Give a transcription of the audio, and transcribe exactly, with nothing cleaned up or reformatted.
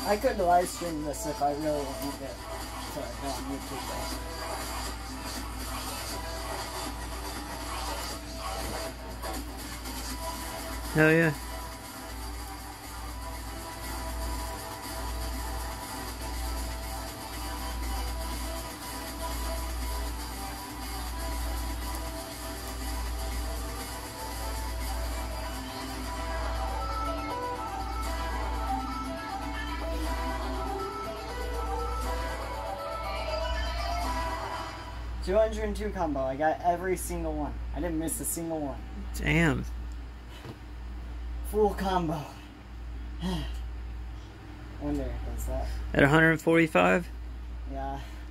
I could live stream this if I really wanted it to go on YouTube though. Hell yeah. two hundred two combo. I got every single one. I didn't miss a single one. Damn. Full combo. Wonder is that At one hundred forty-five? yeah.